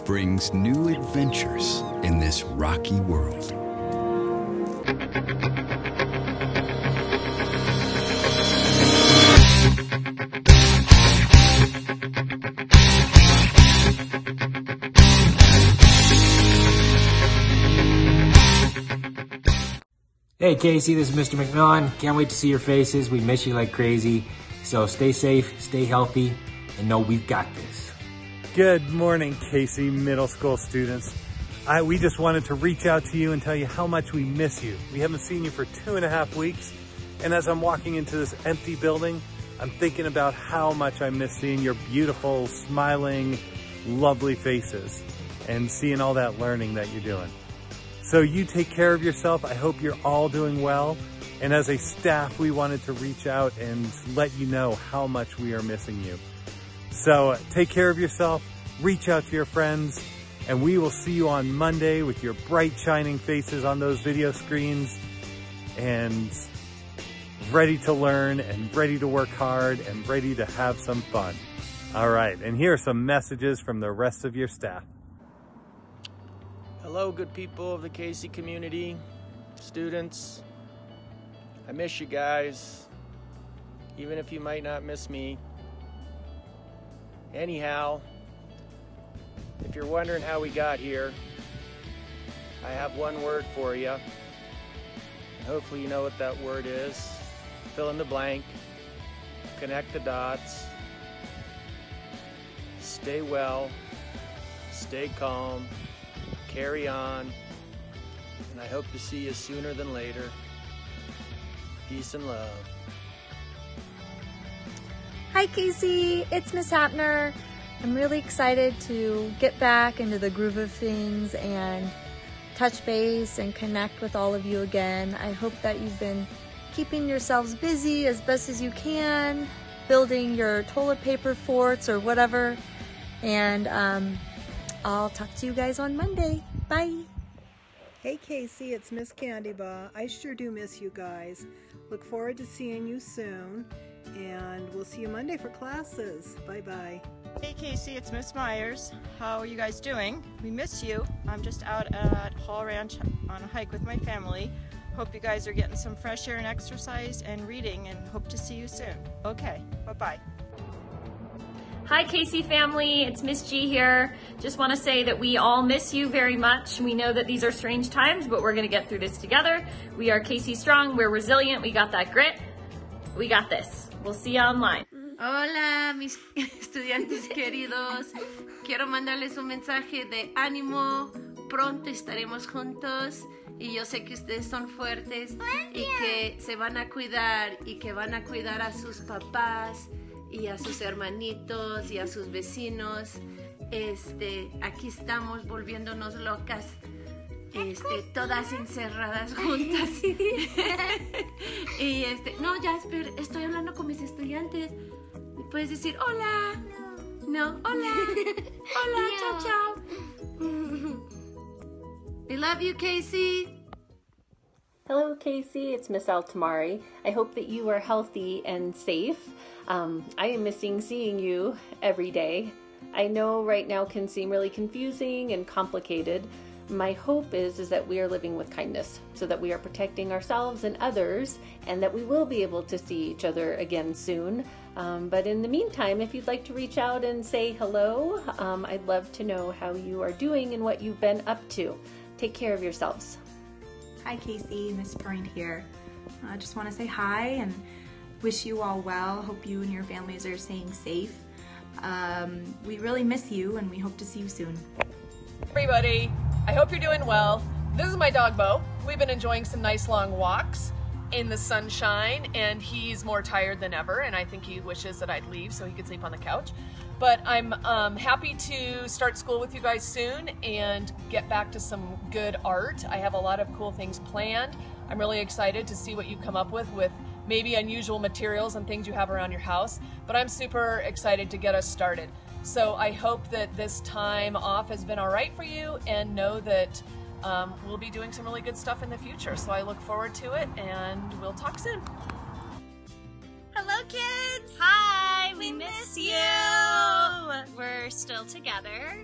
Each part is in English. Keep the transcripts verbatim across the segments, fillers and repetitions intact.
life brings new adventures in this rocky world. Hey Casey, this is Mister McMillan. Can't wait to see your faces. We miss you like crazy. So stay safe, stay healthy, and know we've got this. Good morning, Casey Middle School students. I, we just wanted to reach out to you and tell you how much we miss you. We haven't seen you for two and a half weeks. And as I'm walking into this empty building, I'm thinking about how much I miss seeing your beautiful, smiling, lovely faces and seeing all that learning that you're doing. So you take care of yourself. I hope you're all doing well. And as a staff, we wanted to reach out and let you know how much we are missing you. So uh, take care of yourself, reach out to your friends, and we will see you on Monday with your bright shining faces on those video screens and ready to learn and ready to work hard and ready to have some fun. All right, and here are some messages from the rest of your staff. Hello, good people of the Casey community, students. I miss you guys, even if you might not miss me. Anyhow, if you're wondering how we got here, I have one word for you. And hopefully you know what that word is. Fill in the blank, connect the dots, stay well, stay calm, carry on, and I hope to see you sooner than later. Peace and love. Hi Casey, it's Miss Hapner. I'm really excited to get back into the groove of things and touch base and connect with all of you again. I hope that you've been keeping yourselves busy as best as you can, building your toilet paper forts or whatever, and um, I'll talk to you guys on Monday. Bye. Hey Casey, it's Miss Candyba. I sure do miss you guys. Look forward to seeing you soon, and we'll see you Monday for classes. Bye-bye. Hey Casey, it's Miss Myers. How are you guys doing? We miss you. I'm just out at Hall Ranch on a hike with my family. Hope you guys are getting some fresh air and exercise and reading, and hope to see you soon. Okay, bye-bye. Hi Casey family, it's Miss G here. Just want to say that we all miss you very much. We know that these are strange times, but we're going to get through this together. We are Casey Strong, we're resilient, we got that grit. We got this. We'll see you online. Hola mis estudiantes queridos. Quiero mandarles un mensaje de ánimo. Pronto estaremos juntos. Y yo sé que ustedes son fuertes y que se van a cuidar y que van a cuidar a sus papás y a sus hermanitos y a sus vecinos. Este, aquí estamos volviéndonos locas, este, todas encerradas juntas. Y este, no, ya, espera, estoy hablando con mis estudiantes. Puedes decir hola. No, hola. Hola, chao, chao. I love you, Casey. Hello Casey, it's Miss Altamari. I hope that you are healthy and safe. Um, I am missing seeing you every day. I know right now can seem really confusing and complicated. My hope is, is that we are living with kindness so that we are protecting ourselves and others, and that we will be able to see each other again soon. Um, but in the meantime, if you'd like to reach out and say hello, um, I'd love to know how you are doing and what you've been up to. Take care of yourselves. Hi Casey, Miss Perrine here. I just want to say hi and wish you all well. Hope you and your families are staying safe. Um, we really miss you and we hope to see you soon. Everybody, I hope you're doing well. This is my dog Bo. We've been enjoying some nice long walks in the sunshine, and he's more tired than ever, and I think he wishes that I'd leave so he could sleep on the couch. But I'm um, happy to start school with you guys soon and get back to some good art. I have a lot of cool things planned. I'm really excited to see what you come up with with maybe unusual materials and things you have around your house, but I'm super excited to get us started. So I hope that this time off has been all right for you, and know that um, we'll be doing some really good stuff in the future. So I look forward to it, and we'll talk soon. Hello kids! Hi, we, we miss, miss you. you! We're still together. And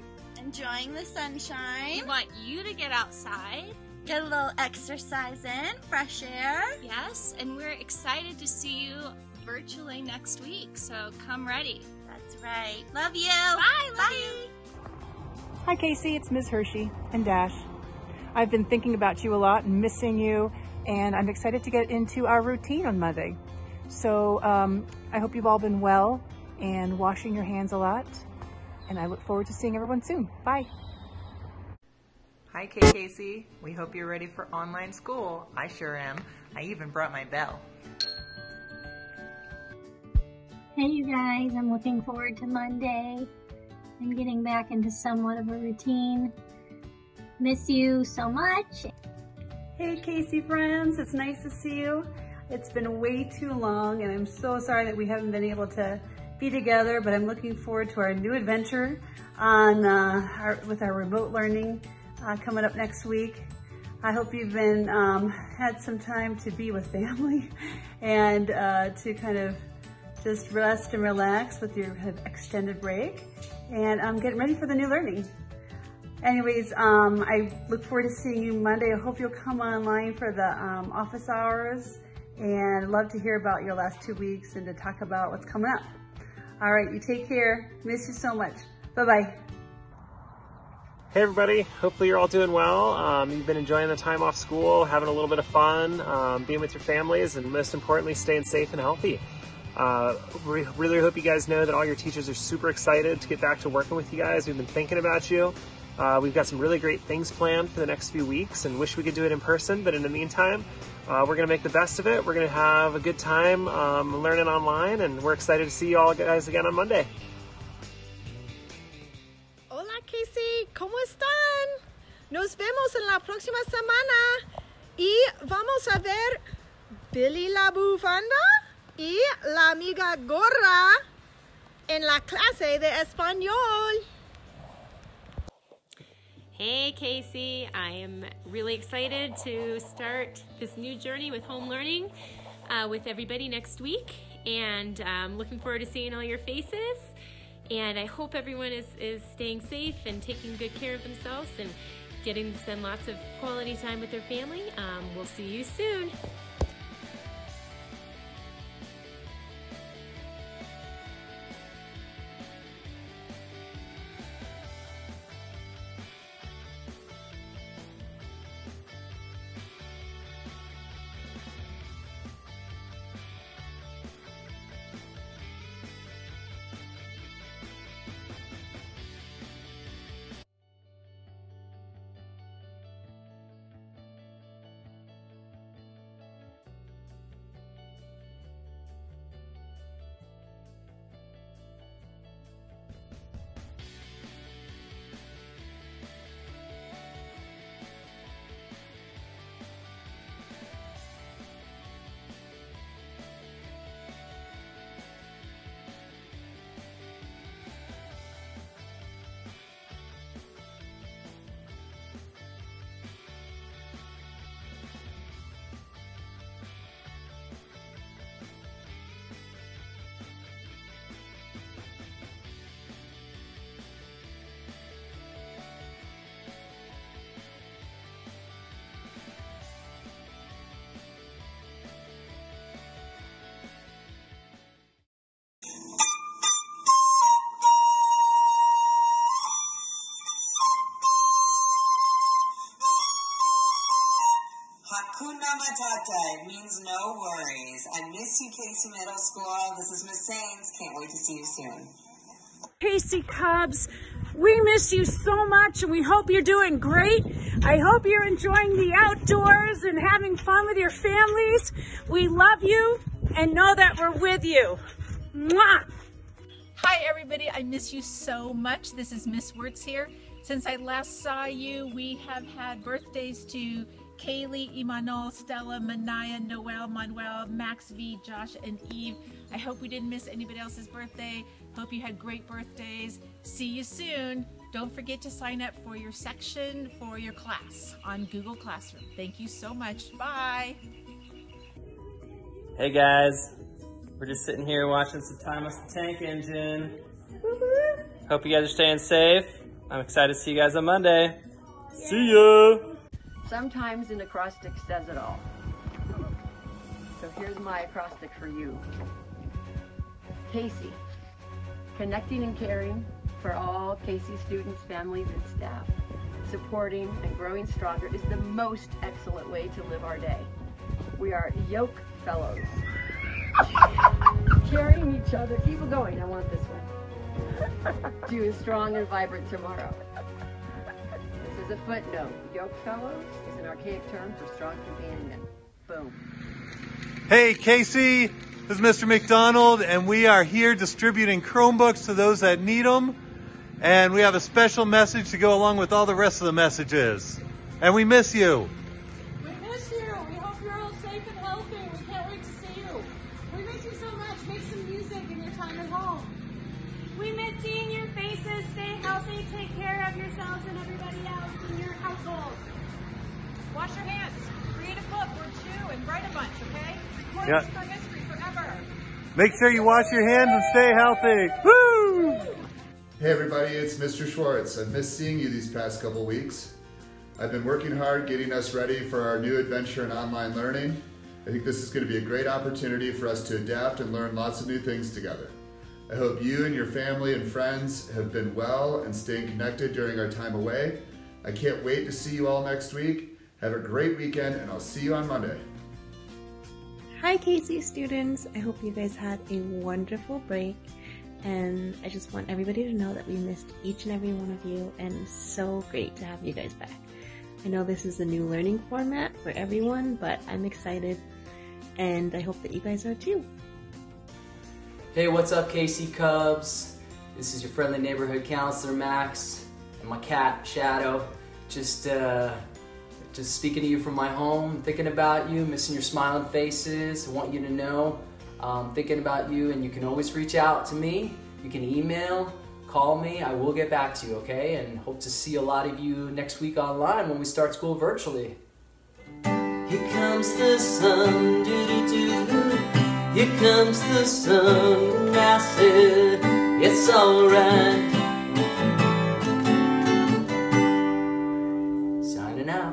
enjoying the sunshine. We want you to get outside. Get a little exercise in, fresh air. Yes, and we're excited to see you virtually next week, so come ready. That's right. Love you. Bye. Love Bye. you. Hi, Casey. It's Miz Hershey and Dash. I've been thinking about you a lot and missing you, and I'm excited to get into our routine on Monday. So um, I hope you've all been well and washing your hands a lot, and I look forward to seeing everyone soon. Bye. Hi, Kay Casey. We hope you're ready for online school. I sure am. I even brought my bell. Hey, you guys. I'm looking forward to Monday and getting back into somewhat of a routine. Miss you so much. Hey, Casey friends. It's nice to see you. It's been way too long, and I'm so sorry that we haven't been able to be together, but I'm looking forward to our new adventure on uh, our, with our remote learning uh, coming up next week. I hope you've been um, had some time to be with family and uh, to kind of just rest and relax with your kind of extended break, and I'm getting ready for the new learning. Anyways, um, I look forward to seeing you Monday. I hope you'll come online for the um, office hours, and I'd love to hear about your last two weeks and to talk about what's coming up. All right, you take care. Miss you so much. Bye-bye. Hey everybody, hopefully you're all doing well. Um, you've been enjoying the time off school, having a little bit of fun, um, being with your families, and most importantly, staying safe and healthy. Uh, we really hope you guys know that all your teachers are super excited to get back to working with you guys. We've been thinking about you. Uh, we've got some really great things planned for the next few weeks and wish we could do it in person, but in the meantime, uh, we're going to make the best of it. We're going to have a good time um, learning online, and we're excited to see you all guys again on Monday. Hola, Casey, ¿cómo están? Nos vemos en la próxima semana y vamos a ver Billy la Bufanda y la amiga Gorra en la clase de español. Hey Casey, I am really excited to start this new journey with home learning uh, with everybody next week, and I'm um, looking forward to seeing all your faces, and I hope everyone is, is staying safe and taking good care of themselves and getting to spend lots of quality time with their family. Um, we'll see you soon. Hakuna Matata, it means no worries. I miss you, Casey Middle School. This is Miss Sains. Can't wait to see you soon. Casey Cubs, we miss you so much, and we hope you're doing great. I hope you're enjoying the outdoors and having fun with your families. We love you and know that we're with you. Mwah! Hi everybody, I miss you so much. This is Miss Wirtz here. Since I last saw you, we have had birthdays to Kaylee, Imanol, Stella, Manaya, Noel, Manuel, Max V, Josh, and Eve. I hope we didn't miss anybody else's birthday. Hope you had great birthdays. See you soon. Don't forget to sign up for your section for your class on Google Classroom. Thank you so much. Bye. Hey guys, we're just sitting here watching some Thomas the Tank Engine. Hope you guys are staying safe. I'm excited to see you guys on Monday. See ya! Sometimes an acrostic says it all. So here's my acrostic for you. Casey, connecting and caring for all Casey students, families, and staff. Supporting and growing stronger is the most excellent way to live our day. We are Yoke Fellows. Carrying each other, keep it going, I want this one. To a strong and vibrant tomorrow. This is a footnote. Yoke Fellows is an archaic term for strong companion. Boom. Hey Casey, this is Mister McDonald, and we are here distributing Chromebooks to those that need them. And we have a special message to go along with all the rest of the messages. And we miss you. We miss you. We hope you're all safe and healthy. We can't wait to see you. We miss you so much. Make some music in your time at home. We miss seeing your faces. Stay healthy. Take care of yourselves and everybody else in your household. Wash your hands. Read a book or two and write a bunch, okay? Record Yeah. this for history forever. Make sure you wash your hands and stay healthy. Woo! Hey everybody, it's Mister Schwartz. I've missed seeing you these past couple weeks. I've been working hard getting us ready for our new adventure in online learning. I think this is going to be a great opportunity for us to adapt and learn lots of new things together. I hope you and your family and friends have been well and staying connected during our time away. I can't wait to see you all next week. Have a great weekend, and I'll see you on Monday. Hi Casey students, I hope you guys had a wonderful break. And I just want everybody to know that we missed each and every one of you, and it's so great to have you guys back. I know this is a new learning format for everyone, but I'm excited, and I hope that you guys are too. Hey, what's up Casey Cubs? This is your friendly neighborhood counselor Max, and my cat Shadow. Just, uh, just speaking to you from my home, thinking about you, missing your smiling faces. I want you to know Um, thinking about you, and you can always reach out to me. You can email, call me, I will get back to you, okay? And hope to see a lot of you next week online when we start school virtually. Here comes the sun, doo-doo-doo-doo. Here comes the sun, I said, it's alright. Signing out.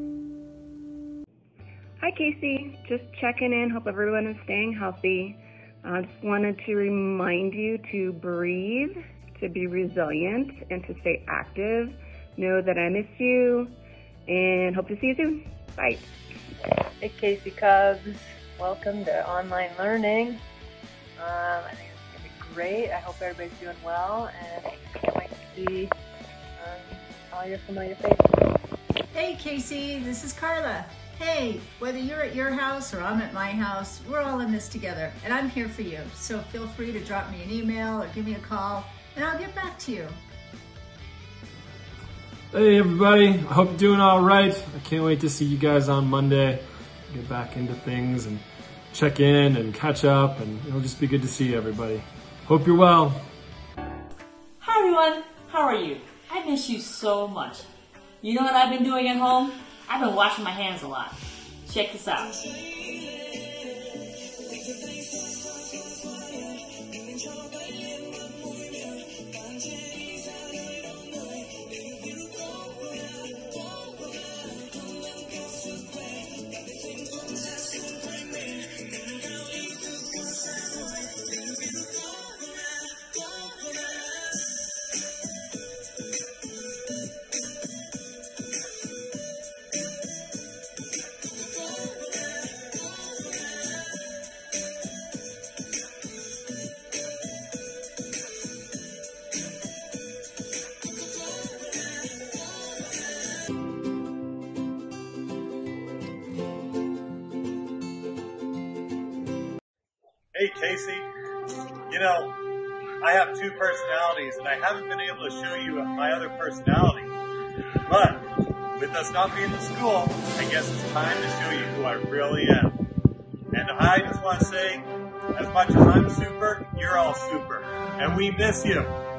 Hi Casey, just checking in, hope everyone is staying healthy. I uh, just wanted to remind you to breathe, to be resilient, and to stay active. Know that I miss you, and hope to see you soon. Bye. Hey Casey Cubs, welcome to online learning. Um, I think it's going to be great. I hope everybody's doing well, and I can't wait to see um, all your familiar faces. Hey Casey, this is Carla. Hey, whether you're at your house or I'm at my house, we're all in this together, and I'm here for you. So feel free to drop me an email or give me a call, and I'll get back to you. Hey everybody, I hope you're doing all right. I can't wait to see you guys on Monday. Get back into things and check in and catch up, and it'll just be good to see everybody. Hope you're well. Hi everyone, how are you? I miss you so much. You know what I've been doing at home? I've been washing my hands a lot. Check this out. Hey Casey, you know, I have two personalities and I haven't been able to show you my other personality. But with us not being in school, I guess it's time to show you who I really am. And I just want to say, as much as I'm super, you're all super. And we miss you.